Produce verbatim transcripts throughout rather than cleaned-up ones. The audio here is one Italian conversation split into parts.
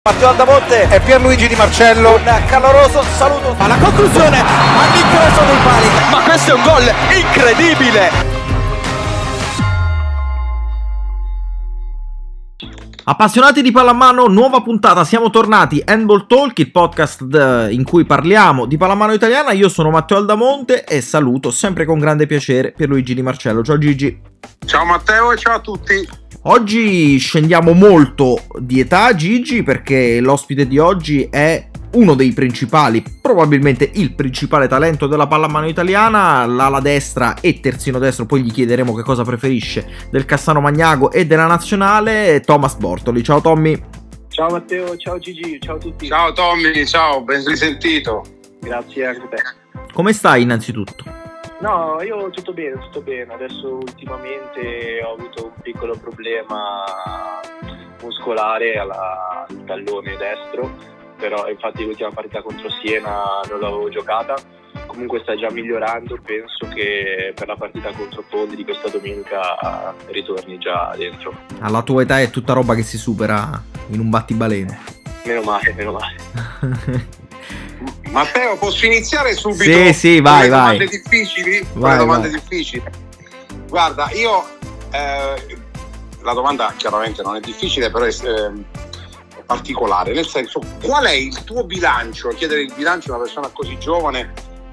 Matteo Aldamonte e Pierluigi Di Marcello, un caloroso saluto alla conclusione all'ingresso dei pali. Ma questo è un gol incredibile! Appassionati di pallamano, nuova puntata, siamo tornati, Handball Talk, il podcast in cui parliamo di pallamano italiana. Io sono Matteo Aldamonte e saluto sempre con grande piacere Pierluigi Di Marcello. Ciao Gigi. Ciao Matteo e ciao a tutti. Oggi scendiamo molto di età, Gigi, perché l'ospite di oggi è uno dei principali, probabilmente il principale talento della pallamano italiana, l'ala destra e terzino destro, poi gli chiederemo che cosa preferisce del Cassano Magnago e della nazionale, Thomas Bortoli. Ciao Tommy. Ciao Matteo, ciao Gigi, ciao a tutti. Ciao Tommy, ciao, ben risentito. Grazie anche a te. Come stai innanzitutto? No, io tutto bene, tutto bene. Adesso ultimamente ho avuto un piccolo problema muscolare alla, al tallone destro, però infatti l'ultima partita contro Siena non l'avevo giocata. Comunque sta già migliorando, penso che per la partita contro Fondi di questa domenica ritorni già dentro. Alla tua età è tutta roba che si supera in un battibaleno. Meno male, meno male. Matteo, posso iniziare subito? Sì, sì, vai, con le domande vai. difficili? Con Vai, le domande vai. difficili. Guarda, io eh, la domanda chiaramente non è difficile, però è, eh, è particolare, nel senso, qual è il tuo bilancio? Chiedere il bilancio a una persona così giovane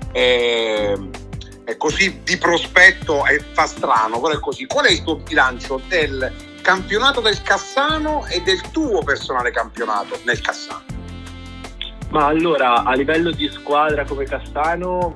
è, è così di prospetto e fa strano, però è così. Qual è il tuo bilancio del campionato del Cassano e del tuo personale campionato nel Cassano? Ma allora, a livello di squadra come Cassano,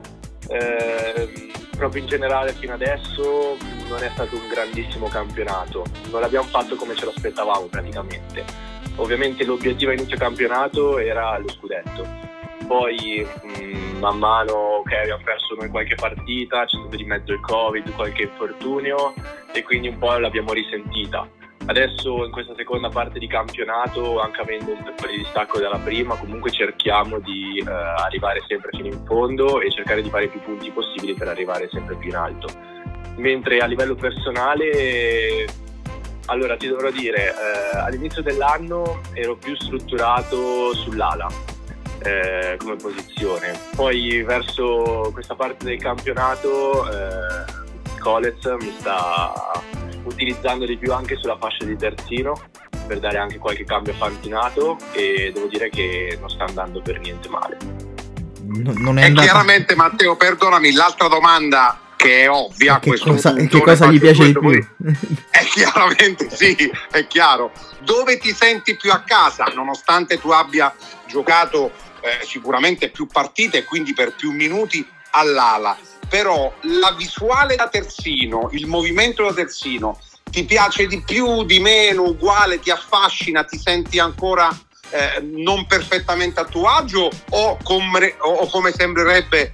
eh, proprio in generale fino adesso non è stato un grandissimo campionato. Non l'abbiamo fatto come ce l'aspettavamo praticamente. Ovviamente l'obiettivo a inizio campionato era lo scudetto. Poi mh, man mano che okay, abbiamo perso noi qualche partita, c'è stato di mezzo il Covid, qualche infortunio e quindi un po' l'abbiamo risentita. Adesso in questa seconda parte di campionato, anche avendo un po' di distacco dalla prima, comunque cerchiamo di eh, arrivare sempre fino in fondo e cercare di fare più punti possibili per arrivare sempre più in alto. Mentre a livello personale, allora ti dovrò dire, eh, all'inizio dell'anno ero più strutturato sull'ala eh, come posizione. Poi verso questa parte del campionato eh, Colez mi sta utilizzando di più anche sulla fascia di terzino per dare anche qualche cambio fantinato e devo dire che non sta andando per niente male. No, non è e andata... chiaramente Matteo, perdonami, l'altra domanda che è ovvia, che questo cosa, punto, che cosa gli piace di più? Poi, è chiaramente sì, è chiaro. Dove ti senti più a casa, nonostante tu abbia giocato eh, sicuramente più partite e quindi per più minuti all'ala? Però la visuale da terzino, il movimento da terzino, ti piace di più, di meno, uguale, ti affascina, ti senti ancora eh, non perfettamente a tuo agio o come, o come sembrerebbe,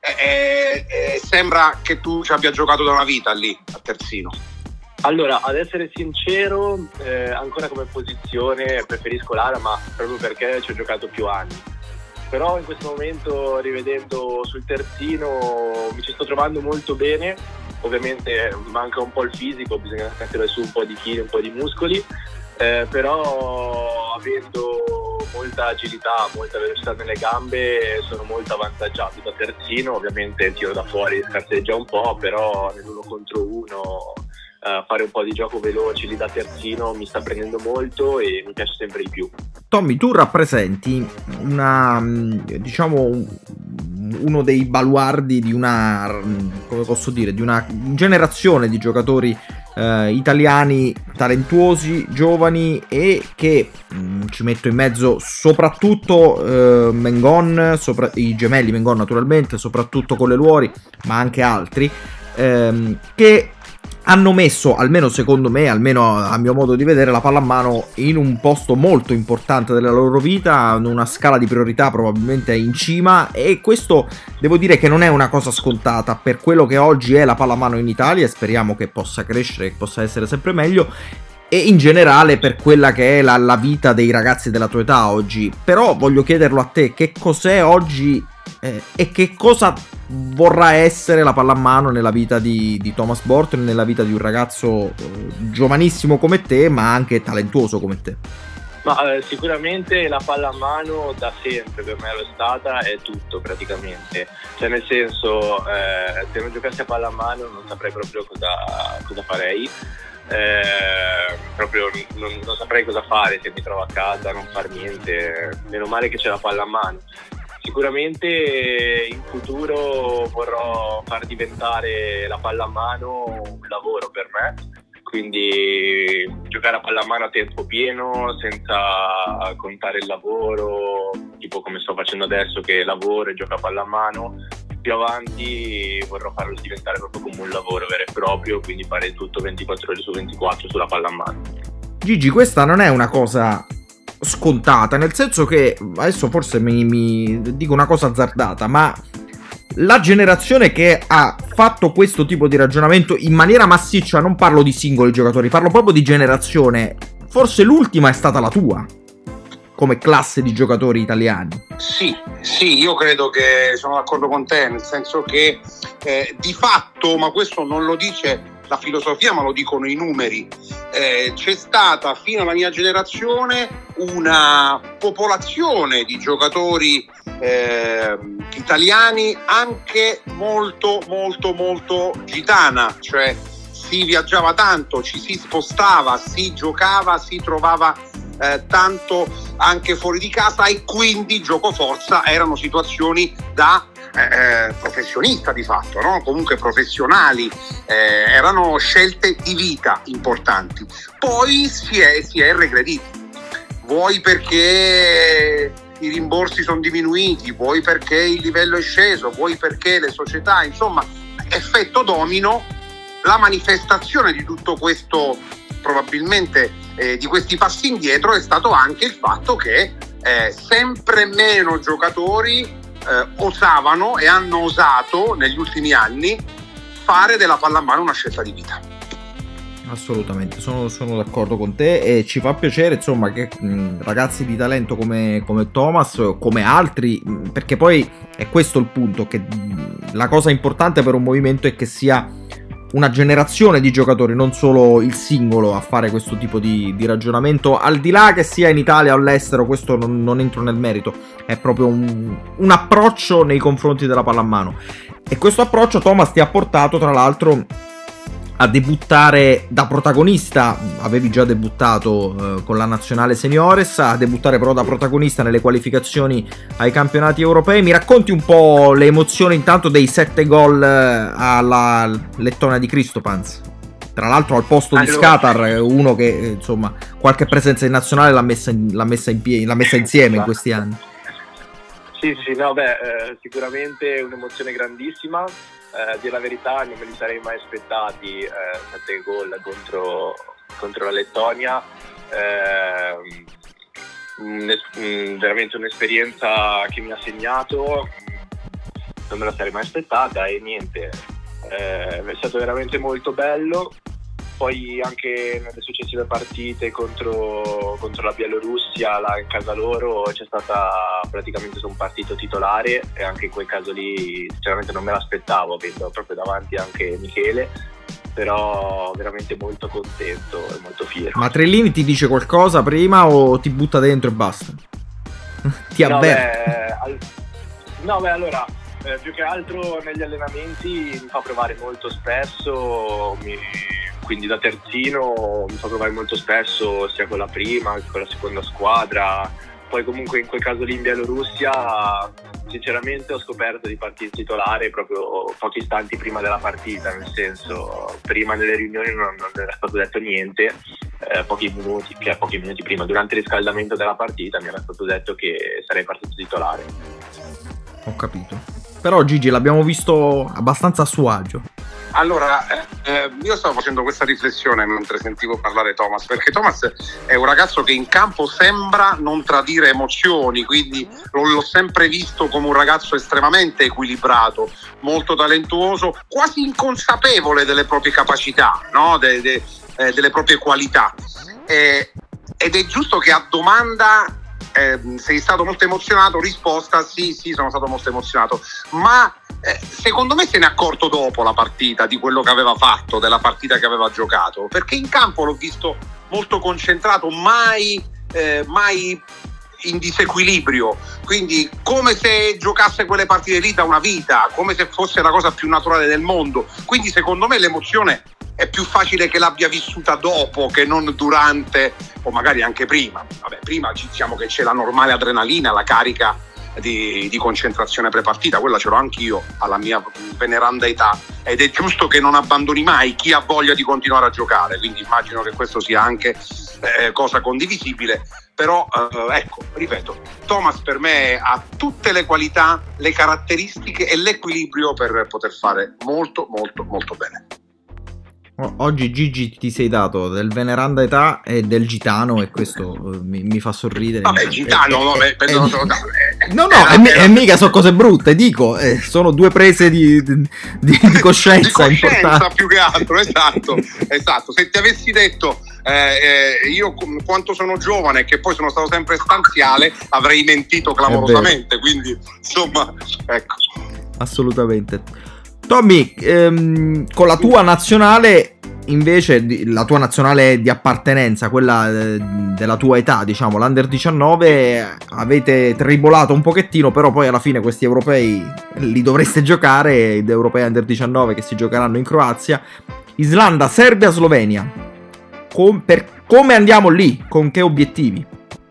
eh, eh, sembra che tu ci abbia giocato da una vita lì a terzino? Allora, ad essere sincero, eh, ancora come posizione preferisco l'ala, ma proprio perché ci ho giocato più anni. Però in questo momento, rivedendo sul terzino, mi ci sto trovando molto bene. Ovviamente manca un po' il fisico, bisogna mettere su un po' di chili, un po' di muscoli, eh, però avendo molta agilità, molta velocità nelle gambe, sono molto avvantaggiato da terzino. Ovviamente il tiro da fuori scarseggia un po', però nell'uno contro uno Uh, fare un po' di gioco veloce lì da terzino mi sta prendendo molto e mi piace sempre di più. Tommy, tu rappresenti una, diciamo, uno dei baluardi di una, come posso dire, di una generazione di giocatori eh, italiani talentuosi, giovani e che mh, ci metto in mezzo soprattutto eh, Mengon, sopra, i gemelli Mengon naturalmente, soprattutto con le Luori, ma anche altri, ehm, che hanno messo, almeno secondo me, almeno a mio modo di vedere, la pallamano in un posto molto importante della loro vita, una scala di priorità probabilmente in cima, e questo devo dire che non è una cosa scontata per quello che oggi è la pallamano in Italia, e speriamo che possa crescere, che possa essere sempre meglio, e in generale per quella che è la, la vita dei ragazzi della tua età oggi. Però voglio chiederlo a te, che cos'è oggi eh, e che cosa vorrà essere la pallamano nella vita di, di Thomas Bortoli, nella vita di un ragazzo eh, giovanissimo come te, ma anche talentuoso come te? Ma eh, sicuramente la pallamano da sempre per me lo è stata, è tutto praticamente, cioè nel senso eh, se non giocassi a pallamano non saprei proprio cosa, cosa farei, eh, proprio non, non saprei cosa fare se mi trovo a casa a non far niente, meno male che c'è la pallamano. Sicuramente in futuro vorrò far diventare la pallamano un lavoro per me, quindi giocare a pallamano a tempo pieno senza contare il lavoro, tipo come sto facendo adesso che lavoro e gioco a pallamano. Più avanti vorrò farlo diventare proprio come un lavoro vero e proprio, quindi fare tutto ventiquattro ore su ventiquattro sulla pallamano. Gigi, questa non è una cosa scontata, nel senso che adesso forse mi, mi dico una cosa azzardata, ma la generazione che ha fatto questo tipo di ragionamento in maniera massiccia, non parlo di singoli giocatori, parlo proprio di generazione, forse l'ultima è stata la tua come classe di giocatori italiani. Sì, sì, io credo che sono d'accordo con te, nel senso che eh, di fatto, ma questo non lo dice la filosofia ma lo dicono i numeri, eh, c'è stata fino alla mia generazione una popolazione di giocatori eh, italiani anche molto molto molto gitana, cioè si viaggiava tanto, ci si spostava, si giocava, si trovava eh, tanto anche fuori di casa e quindi gioco forza erano situazioni da Eh, professionista di fatto, no? Comunque professionali, eh, erano scelte di vita importanti. Poi si è, si è regrediti, vuoi perché i rimborsi sono diminuiti, vuoi perché il livello è sceso, vuoi perché le società, insomma, effetto domino. La manifestazione di tutto questo, probabilmente eh, di questi passi indietro, è stato anche il fatto che eh, sempre meno giocatori Eh, osavano e hanno osato negli ultimi anni fare della pallamano una scelta di vita. Assolutamente, sono, sono d'accordo con te e ci fa piacere insomma che mh, ragazzi di talento come, come Thomas, come altri, mh, perché poi è questo il punto, che mh, la cosa importante per un movimento è che sia una generazione di giocatori, non solo il singolo, a fare questo tipo di, di ragionamento, al di là che sia in Italia o all'estero, questo non, non entro nel merito, è proprio un, un approccio nei confronti della pallamano. E questo approccio Thomas ti ha portato tra l'altro a debuttare da protagonista, avevi già debuttato eh, con la nazionale seniores, a debuttare però da protagonista nelle qualificazioni ai campionati europei. Mi racconti un po' le emozioni intanto dei sette gol alla Lettonia di Kristopans, tra l'altro al posto di Skatar, uno che insomma qualche presenza in nazionale l'ha messa, in, l'ha messa, in piedi, l'ha messa insieme in questi anni. Sì, sì, no, beh, eh, sicuramente un'emozione grandissima. Eh, a dire la verità non me li sarei mai aspettati, eh, sette gol contro, contro la Lettonia, eh, un, un, veramente un'esperienza che mi ha segnato, non me la sarei mai aspettata e niente, eh, è stato veramente molto bello. Poi anche nelle successive partite contro, contro la Bielorussia, là in casa loro, c'è stata praticamente un partito titolare e anche in quel caso lì sinceramente non me l'aspettavo, avendo proprio davanti anche Michele, però veramente molto contento e molto fiero. Ma Trellini ti dice qualcosa prima o ti butta dentro e basta? Ti no, avverte? Beh, al... no, beh, allora, eh, più che altro negli allenamenti mi fa provare molto spesso, mi... quindi da terzino mi fa provare molto spesso sia con la prima che con la seconda squadra. Poi comunque in quel caso lì in Bielorussia sinceramente ho scoperto di partire titolare proprio pochi istanti prima della partita, nel senso prima nelle riunioni non, non era stato detto niente, eh, pochi minuti, cioè pochi minuti prima, durante il riscaldamento della partita mi era stato detto che sarei partito titolare. Ho capito. Però Gigi l'abbiamo visto abbastanza a suo agio. Allora, eh, io stavo facendo questa riflessione mentre sentivo parlare Thomas, perché Thomas è un ragazzo che in campo sembra non tradire emozioni, quindi l'ho sempre visto come un ragazzo estremamente equilibrato, molto talentuoso, quasi inconsapevole delle proprie capacità, no? de, de, eh, delle proprie qualità. Eh, ed è giusto che a domanda eh, sei stato molto emozionato, risposta sì, sì, sono stato molto emozionato, ma Eh, secondo me se ne è accorto dopo la partita di quello che aveva fatto, della partita che aveva giocato, perché in campo l'ho visto molto concentrato, mai eh, mai in disequilibrio, quindi come se giocasse quelle partite lì da una vita, come se fosse la cosa più naturale del mondo. Quindi secondo me l'emozione è più facile che l'abbia vissuta dopo che non durante, o magari anche prima. Vabbè, prima diciamo che c'è la normale adrenalina, la carica di, di concentrazione prepartita, quella ce l'ho anch'io alla mia veneranda età, ed è giusto che non abbandoni mai chi ha voglia di continuare a giocare, quindi immagino che questo sia anche eh, cosa condivisibile. Però eh, ecco, ripeto, Thomas per me ha tutte le qualità, le caratteristiche e l'equilibrio per poter fare molto molto molto bene. Oggi Gigi ti sei dato del veneranda età e del gitano, e questo mi, mi fa sorridere. Vabbè, gitano, eh, no, eh, per, eh, no, eh, no, no, e eh, eh, mica sono cose brutte, dico, eh, sono due prese di, di, di coscienza, di coscienza importanti. Più che altro, esatto, esatto. Se ti avessi detto eh, eh, io quanto sono giovane e che poi sono stato sempre stanziale, avrei mentito clamorosamente, quindi insomma, ecco. Assolutamente. Tommy, ehm, con la tua nazionale invece, la tua nazionale di appartenenza, quella eh, della tua età, diciamo, l'Under diciannove, avete tribolato un pochettino, però poi alla fine questi europei li dovreste giocare, ed europei Under diciannove che si giocheranno in Croazia. Islanda, Serbia, Slovenia. Com- per, come andiamo lì? Con che obiettivi?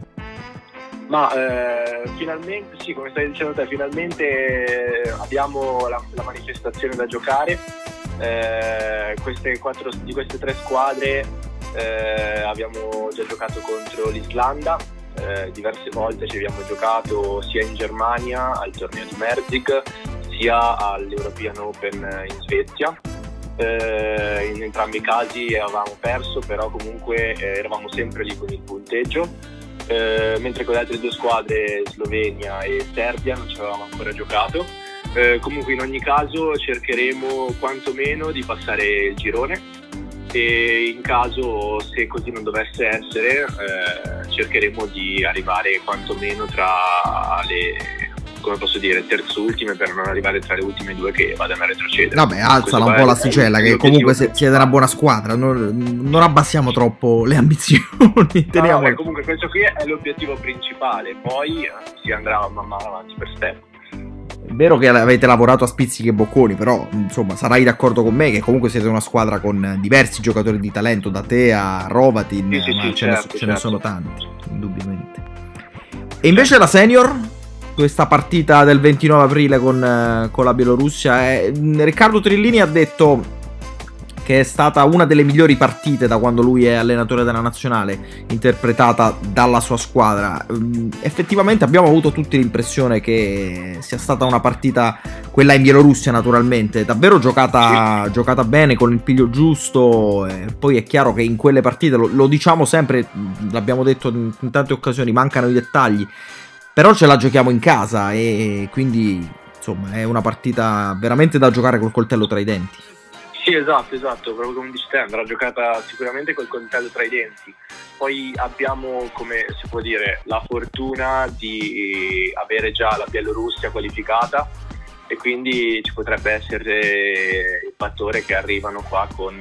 Ma eh, finalmente, sì, come stai dicendo te, finalmente abbiamo la, la manifestazione da giocare. Eh, queste quattro, di queste tre squadre eh, abbiamo già giocato contro l'Islanda, eh, diverse volte ci abbiamo giocato sia in Germania al torneo di Merzig, sia all'European Open in Svezia. Eh, in entrambi i casi avevamo perso, però comunque eh, eravamo sempre lì con il punteggio. Eh, mentre con le altre due squadre, Slovenia e Serbia, non ci avevamo ancora giocato. Eh, comunque in ogni caso cercheremo quantomeno di passare il girone, e in caso, se così non dovesse essere, eh, cercheremo di arrivare quantomeno tra le, come posso dire, terzultime, per non arrivare tra le ultime due che vadano a retrocedere. Vabbè, alzala un po' l'asticella, che comunque se, siete una buona squadra, non, non abbassiamo troppo le ambizioni. No, no, beh, comunque questo qui è l'obiettivo principale, poi si andrà man mano avanti per step. È vero che avete lavorato a spizzichi e bocconi, però insomma sarai d'accordo con me che comunque siete una squadra con diversi giocatori di talento, da te a Rovatin, sì, sì, ma sì, ce, certo, ne, ce certo. ne sono tanti, indubbiamente. E invece la senior, questa partita del ventinove aprile con, con la Bielorussia, è, Riccardo Trillini ha detto che è stata una delle migliori partite da quando lui è allenatore della nazionale, interpretata dalla sua squadra. Effettivamente abbiamo avuto tutti l'impressione che sia stata una partita, quella in Bielorussia naturalmente, davvero giocata, sì. giocata bene, con il piglio giusto. E poi è chiaro che in quelle partite, lo, lo diciamo sempre, l'abbiamo detto in, in tante occasioni, mancano i dettagli, però ce la giochiamo in casa, e quindi insomma è una partita veramente da giocare col coltello tra i denti. Sì, esatto, esatto, proprio come dici te, andrà giocata sicuramente col coltello tra i denti. Poi abbiamo, come si può dire, la fortuna di avere già la Bielorussia qualificata, e quindi ci potrebbe essere il fattore che arrivano qua con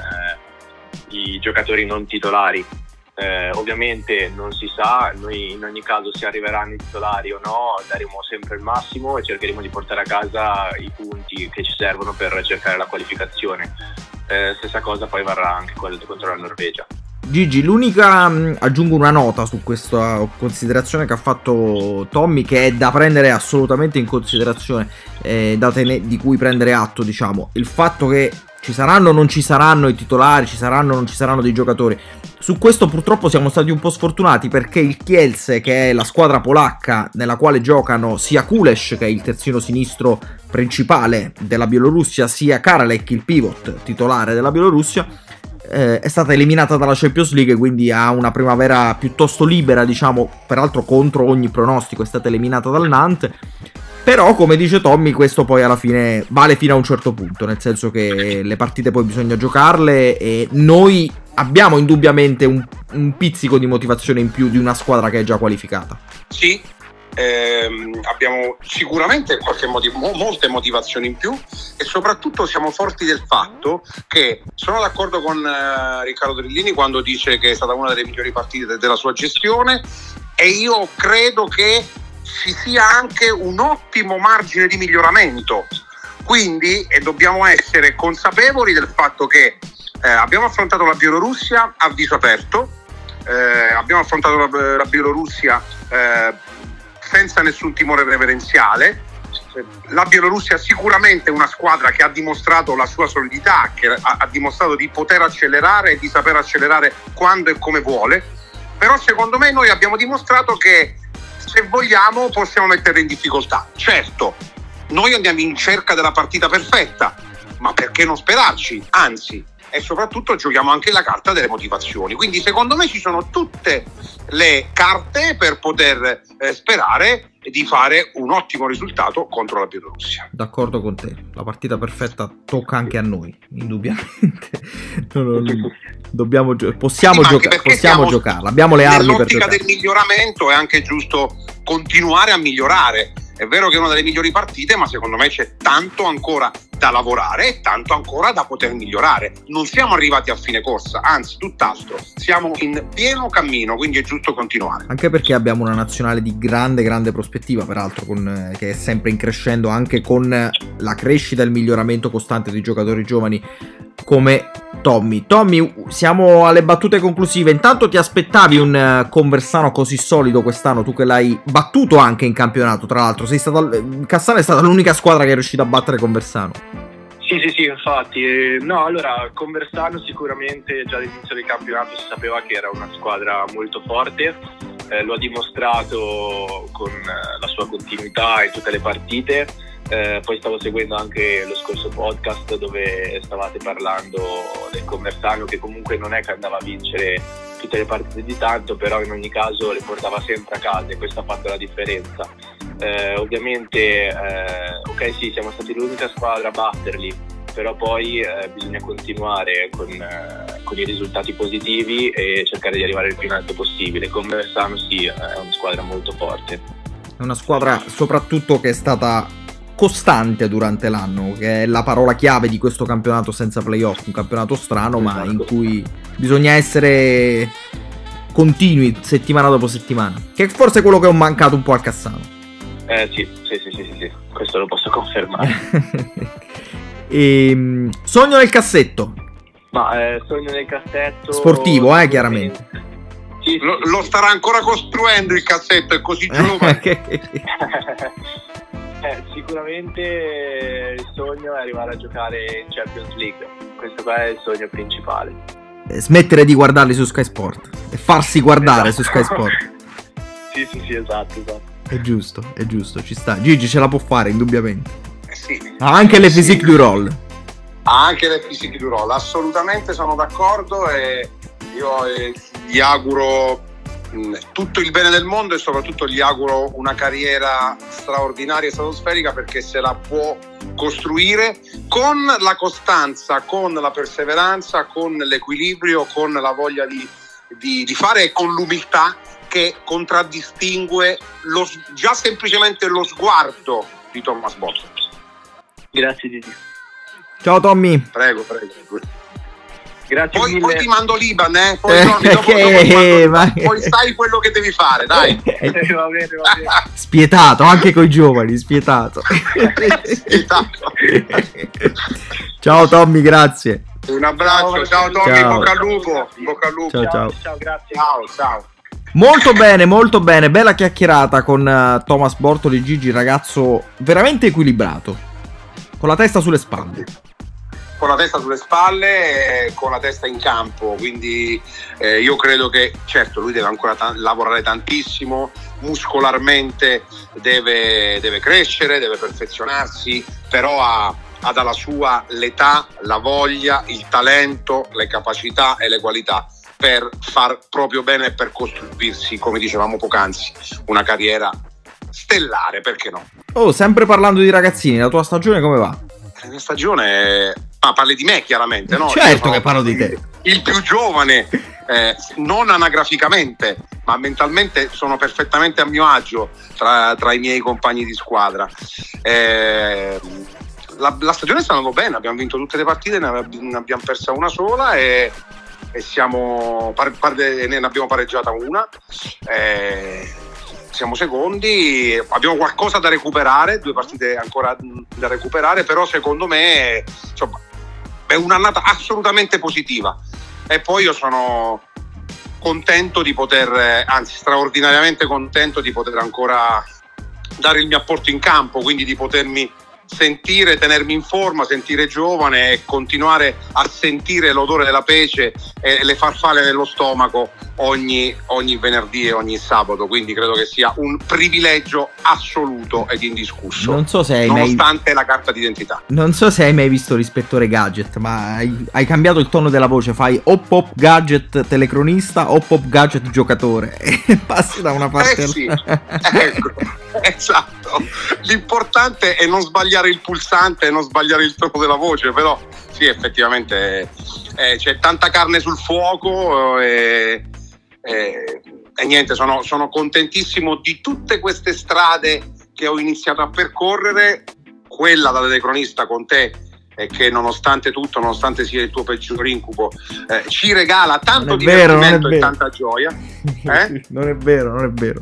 eh, i giocatori non titolari. Eh, ovviamente non si sa, noi in ogni caso, se arriveranno i titolari o no, daremo sempre il massimo e cercheremo di portare a casa i punti che ci servono per cercare la qualificazione. Eh, stessa cosa poi varrà anche contro la Norvegia. Gigi, l'unica, aggiungo una nota su questa considerazione che ha fatto Tommy, che è da prendere assolutamente in considerazione, eh, da tene- di cui prendere atto, diciamo, il fatto che ci saranno o non ci saranno i titolari, ci saranno o non ci saranno dei giocatori. Su questo purtroppo siamo stati un po' sfortunati, perché il Kielce, che è la squadra polacca nella quale giocano sia Kulesh, che è il terzino sinistro principale della Bielorussia, sia Karalek, il pivot titolare della Bielorussia, eh, è stata eliminata dalla Champions League, quindi ha una primavera piuttosto libera, diciamo, peraltro contro ogni pronostico, è stata eliminata dal Nantes. Però, come dice Tommy, questo poi alla fine vale fino a un certo punto, nel senso che le partite poi bisogna giocarle, e noi abbiamo indubbiamente un, un pizzico di motivazione in più di una squadra che è già qualificata. Sì, ehm, abbiamo sicuramente qualche motiv- mo- molte motivazioni in più e soprattutto siamo forti del fatto che sono d'accordo con eh, Riccardo Trillini quando dice che è stata una delle migliori partite de- della sua gestione, e io credo che ci sia anche un ottimo margine di miglioramento, quindi e dobbiamo essere consapevoli del fatto che eh, abbiamo affrontato la Bielorussia a viso aperto, eh, abbiamo affrontato la, la Bielorussia eh, senza nessun timore reverenziale. La Bielorussia è sicuramente una squadra che ha dimostrato la sua solidità, che ha, ha dimostrato di poter accelerare e di saper accelerare quando e come vuole, però secondo me noi abbiamo dimostrato che se vogliamo possiamo metterla in difficoltà. Certo, noi andiamo in cerca della partita perfetta, ma perché non sperarci? Anzi, e soprattutto giochiamo anche la carta delle motivazioni, quindi secondo me ci sono tutte le carte per poter eh, sperare di fare un ottimo risultato contro la Bielorussia. D'accordo con te, la partita perfetta tocca anche a noi, indubbiamente. no, no, no. Dobbiamo gio- possiamo, sì, gioca- possiamo giocarla, abbiamo le armi per giocare. Nell'ottica del miglioramento è anche giusto continuare a migliorare. È vero che è una delle migliori partite, ma secondo me c'è tanto ancora da lavorare e tanto ancora da poter migliorare. Non siamo arrivati a fine corsa, anzi tutt'altro, siamo in pieno cammino, quindi è giusto continuare. Anche perché abbiamo una nazionale di grande grande prospettiva, peraltro, con, eh, che è sempre in crescendo, anche con eh, la crescita e il miglioramento costante di giocatori giovani come Tommy. Tommy, siamo alle battute conclusive. Intanto ti aspettavi un uh, Conversano così solido quest'anno, tu che l'hai battuto anche in campionato, tra l'altro. Sei stata, Cassano è stata l'unica squadra che è riuscita a battere Conversano. Sì, sì, sì, infatti. No, allora, Conversano sicuramente già all'inizio del campionato si sapeva che era una squadra molto forte, eh, lo ha dimostrato con eh, la sua continuità in tutte le partite. Eh, poi stavo seguendo anche lo scorso podcast dove stavate parlando del Conversano, che comunque non è che andava a vincere tutte le partite di tanto, però in ogni caso le portava sempre a casa e questo ha fatto la differenza. Eh, ovviamente eh, ok, sì, siamo stati l'unica squadra a batterli, però poi eh, bisogna continuare con, eh, con i risultati positivi e cercare di arrivare il più in alto possibile. Conversano sì, è una squadra molto forte, è una squadra soprattutto che è stata costante durante l'anno, che è la parola chiave di questo campionato senza playoff, un campionato strano, esatto, ma in cui bisogna essere continui settimana dopo settimana, che è forse quello che ho mancato un po' al Cassano. Eh sì, sì, sì, sì, sì, questo lo posso confermare. E, sogno nel cassetto. Ma eh, sogno nel cassetto sportivo, eh, chiaramente. Sì, sì, lo, sì. lo starà ancora costruendo il cassetto, è così giovane. Eh, sicuramente il sogno è arrivare a giocare in Champions League, questo qua è il sogno principale. Smettere di guardarli su Sky Sport e farsi guardare, esatto, su Sky Sport. Sì, sì, sì, esatto, esatto. È giusto, è giusto, ci sta. Gigi ce la può fare, indubbiamente. Eh sì. Ha anche le sì. physique du roll. Ha anche le physique du roll, assolutamente sono d'accordo, e io eh, gli auguro tutto il bene del mondo e soprattutto gli auguro una carriera straordinaria e stratosferica, perché se la può costruire con la costanza, con la perseveranza, con l'equilibrio, con la voglia di, di, di fare e con l'umiltà che contraddistingue lo, già semplicemente lo sguardo di Thomas Botto. Grazie Gigi. Ciao Tommy. Prego, prego. Grazie poi, mille. poi ti mando l'Iban, eh? Poi, eh, giorni dopo, che, dopo mando, ma... poi sai quello che devi fare, dai. Eh, va bene, va bene. Spietato, anche coi giovani, spietato. Spietato. Ciao Tommy, grazie. Un abbraccio, ciao, ciao Tommy, ciao. bocca al lupo, bocca al lupo. Ciao, ciao. Ciao, grazie. Ciao, ciao. Molto bene, molto bene, bella chiacchierata con uh, Thomas Bortoli. Gigi, ragazzo veramente equilibrato, con la testa sulle spalle. Con la testa sulle spalle e con la testa in campo, quindi eh, io credo che certo lui deve ancora ta- lavorare tantissimo, muscolarmente deve, deve crescere, deve perfezionarsi, però ha, ha dalla sua l'età, la voglia, il talento, le capacità e le qualità per far proprio bene e per costruirsi, come dicevamo poc'anzi, una carriera stellare, perché no? Oh, sempre parlando di ragazzini, la tua stagione come va? La mia stagione, ah, parli di me chiaramente, no? Certo che parlo di te. Il più giovane eh, non anagraficamente, ma mentalmente sono perfettamente a mio agio tra, tra i miei compagni di squadra. Eh, la, la stagione sta andando bene, abbiamo vinto tutte le partite, ne, ne abbiamo persa una sola e, e siamo, par, par, ne abbiamo pareggiata una. Eh, siamo secondi, abbiamo qualcosa da recuperare, due partite ancora da recuperare, però secondo me insomma, è un'annata assolutamente positiva. E poi io sono contento di poter, anzi straordinariamente contento di poter ancora dare il mio apporto in campo, quindi di potermi sentire, tenermi in forma, sentire giovane e continuare a sentire l'odore della pece e le farfalle nello stomaco ogni, ogni venerdì e ogni sabato, quindi credo che sia un privilegio assoluto ed indiscusso, non so se hai nonostante mai... la carta d'identità. Non so se hai mai visto l'ispettore Gadget, ma hai, hai cambiato il tono della voce, fai o pop gadget telecronista o pop gadget giocatore e passi da una parte eh sì, ecco, esatto. L'importante è non sbagliare il pulsante e non sbagliare il tono della voce, però sì, effettivamente eh, c'è tanta carne sul fuoco e, e, e niente, sono, sono contentissimo di tutte queste strade che ho iniziato a percorrere. Quella da telecronista con te e che nonostante tutto, nonostante sia il tuo peggior incubo, eh, ci regala tanto divertimento e tanta gioia. Eh? Non è vero, non è vero.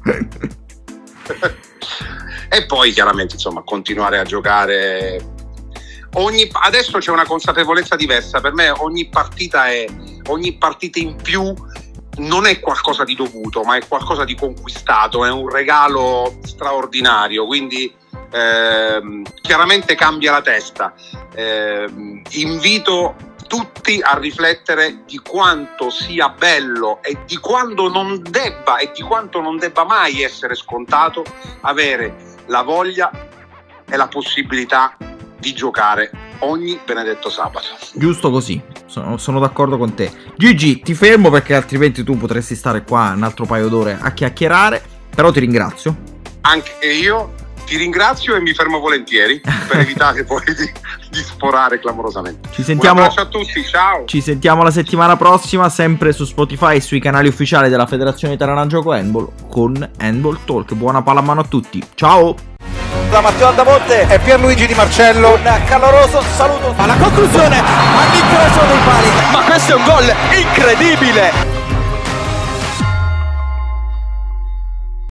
E poi chiaramente insomma continuare a giocare ogni, adesso c'è una consapevolezza diversa per me, ogni partita è ogni partita in più non è qualcosa di dovuto, ma è qualcosa di conquistato, è un regalo straordinario, quindi ehm, chiaramente cambia la testa. ehm, invito tutti a riflettere di quanto sia bello e di quanto non debba e di quanto non debba mai essere scontato avere la voglia e la possibilità di giocare ogni benedetto sabato. Giusto così, sono, sono d'accordo con te. Gigi, ti fermo perché altrimenti tu potresti stare qua un altro paio d'ore a chiacchierare, però ti ringrazio. Anche io ti ringrazio e mi fermo volentieri per evitare poi di, di sporare clamorosamente. Ci sentiamo, un abbraccio a tutti, ciao. Ci sentiamo la settimana prossima, sempre su Spotify e sui canali ufficiali della Federazione Italiana Gioco Handball con Handball Talk. Buona pallamano a tutti, ciao! Da Matteo Aldamonte e Pierluigi Di Marcello, un caloroso saluto alla conclusione, a Nicola solo dei pali. Ma questo è un gol incredibile!